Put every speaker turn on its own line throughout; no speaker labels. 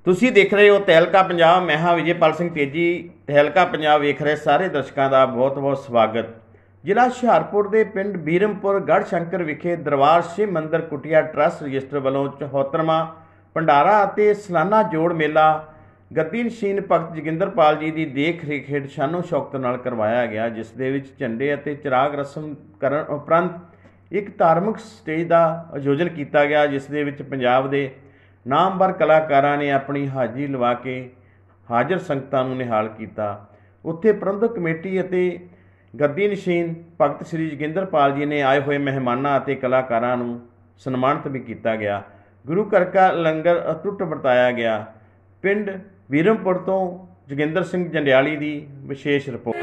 ਤੁਸੀਂ ਦੇਖ ਰਹੇ ਹੋ ਤਹਿਲਕਾ ਪੰਜਾਬ। ਮੈਂ ਹਾਂ ਵਿਜੇਪਾਲ ਸਿੰਘ ਤੇਜੀ। ਤਹਿਲਕਾ ਪੰਜਾਬ ਵੇਖ ਰਹੇ ਸਾਰੇ ਦਰਸ਼ਕਾਂ ਦਾ ਬਹੁਤ ਬਹੁਤ ਸਵਾਗਤ। ਜ਼ਿਲ੍ਹਾ ਹੁਸ਼ਿਆਰਪੁਰ ਦੇ ਪਿੰਡ ਬੀਰਮਪੁਰ ਗੜ੍ਹ ਸ਼ੰਕਰ ਵਿਖੇ ਦਰਬਾਰ ਸ਼ਿਵ ਮੰਦਰ ਕੁਟੀਆ ਟਰੱਸਟ ਰਜਿਸਟਰ ਵੱਲੋਂ 74ਵਾਂ ਭੰਡਾਰਾ ਅਤੇ ਸਾਲਾਨਾ ਜੋੜ ਮੇਲਾ ਗੱਦੀ ਨਸ਼ੀਨ ਭਗਤ ਜੋਗਿੰਦਰਪਾਲ ਜੀ ਦੀ ਦੇਖ ਰੇਖ ਹੇਠ ਸ਼ਾਨੋ ਸ਼ੌਕਤ ਨਾਲ ਕਰਵਾਇਆ ਗਿਆ, ਜਿਸ ਦੇ ਵਿੱਚ ਝੰਡੇ ਅਤੇ ਚਿਰਾਗ ਰਸਮ ਕਰਨ ਉਪਰੰਤ ਇੱਕ ਧਾਰਮਿਕ ਸਟੇਜ ਦਾ ਆਯੋਜਨ ਕੀਤਾ ਗਿਆ, ਜਿਸ ਦੇ ਵਿੱਚ ਪੰਜਾਬ ਦੇ ਨਾਮਵਰ ਕਲਾਕਾਰਾਂ ਨੇ ਆਪਣੀ ਹਾਜ਼ਰੀ ਲਵਾ ਕੇ ਹਾਜ਼ਰ ਸੰਗਤਾਂ ਨੂੰ ਨਿਹਾਲ ਕੀਤਾ। ਉੱਥੇ ਪ੍ਰਬੰਧਕ ਕਮੇਟੀ ਅਤੇ ਗੱਦੀ ਨਸ਼ੀਨ ਭਗਤ ਸ੍ਰੀ ਜੋਗਿੰਦਰਪਾਲ ਜੀ ਨੇ ਆਏ ਹੋਏ ਮਹਿਮਾਨਾਂ ਅਤੇ ਕਲਾਕਾਰਾਂ ਨੂੰ ਸਨਮਾਨਿਤ ਵੀ ਕੀਤਾ ਗਿਆ। ਗੁਰੂ ਘਰ ਕਾ ਲੰਗਰ ਅਟੁੱਟ ਵਰਤਾਇਆ ਗਿਆ। ਪਿੰਡ ਬੀਰਮਪੁਰ ਤੋਂ ਜੋਗਿੰਦਰ ਸਿੰਘ ਜੰਡਿਆਲੀ ਦੀ ਵਿਸ਼ੇਸ਼ ਰਿਪੋਰਟ।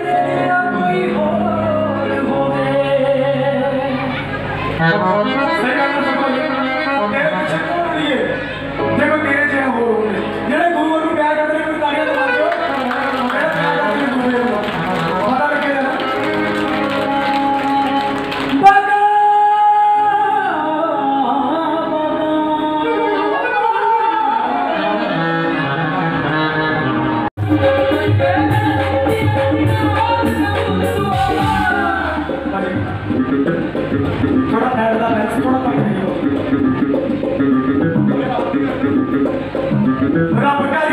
थोड़ा